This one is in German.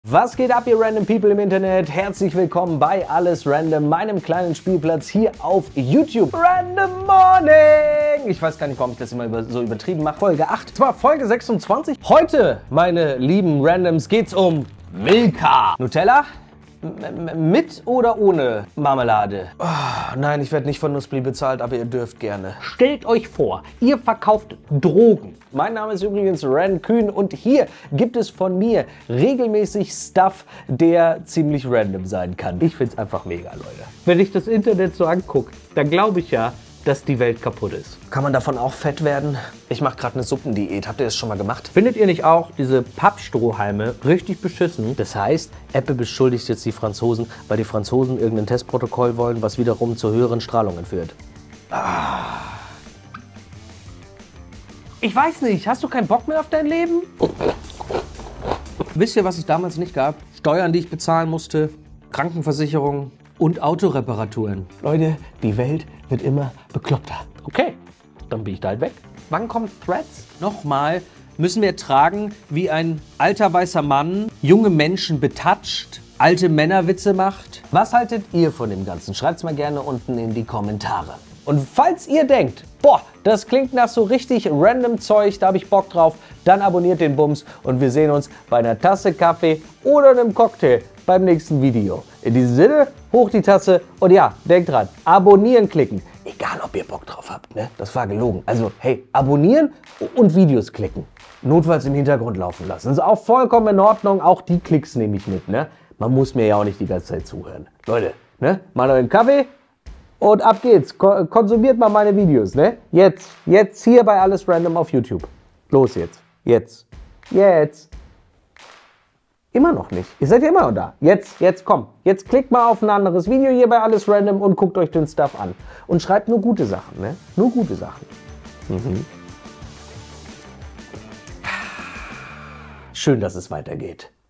Was geht ab, ihr Random People im Internet? Herzlich willkommen bei Alles Random, meinem kleinen Spielplatz hier auf YouTube. Random Morning! Ich weiß gar nicht, warum ich das immer so übertrieben mache. Folge 8, zwar Folge 26. Heute, meine lieben Randoms, geht's um Milka. Nutella? Mit oder ohne Marmelade? Oh, nein, ich werde nicht von Nussbli bezahlt, aber ihr dürft gerne. Stellt euch vor, ihr verkauft Drogen. Mein Name ist übrigens Ran Kühn und hier gibt es von mir regelmäßig Stuff, der ziemlich random sein kann. Ich find's einfach mega, Leute. Wenn ich das Internet so angucke, dann glaube ich ja, dass die Welt kaputt ist. Kann man davon auch fett werden? Ich mache gerade eine Suppendiät. Habt ihr das schon mal gemacht? Findet ihr nicht auch diese Pappstrohhalme richtig beschissen? Das heißt, Apple beschuldigt jetzt die Franzosen, weil die Franzosen irgendein Testprotokoll wollen, was wiederum zu höheren Strahlungen führt. Ich weiß nicht, hast du keinen Bock mehr auf dein Leben? Wisst ihr, was es damals nicht gab? Steuern, die ich bezahlen musste, Krankenversicherung und Autoreparaturen. Leute, die Welt wird immer bekloppter. Okay, dann bin ich da halt weg. Wann kommt Threads? Nochmal, müssen wir ertragen, wie ein alter weißer Mann junge Menschen betatscht, alte Männerwitze macht? Was haltet ihr von dem Ganzen? Schreibt's mal gerne unten in die Kommentare. Und falls ihr denkt, boah, das klingt nach so richtig random Zeug, da habe ich Bock drauf, dann abonniert den Bums und wir sehen uns bei einer Tasse Kaffee oder einem Cocktail beim nächsten Video. In diesem Sinne, hoch die Tasse und ja, denkt dran, abonnieren klicken. Egal, ob ihr Bock drauf habt, ne? Das war gelogen. Also, hey, abonnieren und Videos klicken. Notfalls im Hintergrund laufen lassen. Das ist auch vollkommen in Ordnung, auch die Klicks nehme ich mit, ne? Man muss mir ja auch nicht die ganze Zeit zuhören. Leute, ne? Mal euren Kaffee und ab geht's. Konsumiert mal meine Videos, ne? Jetzt hier bei Alles Random auf YouTube. Los jetzt. Jetzt. Immer noch nicht. Ihr seid ja immer noch da. Jetzt komm. Jetzt klickt mal auf ein anderes Video hier bei Alles Random und guckt euch den Stuff an. Und schreibt nur gute Sachen, ne? Nur gute Sachen. Schön, dass es weitergeht.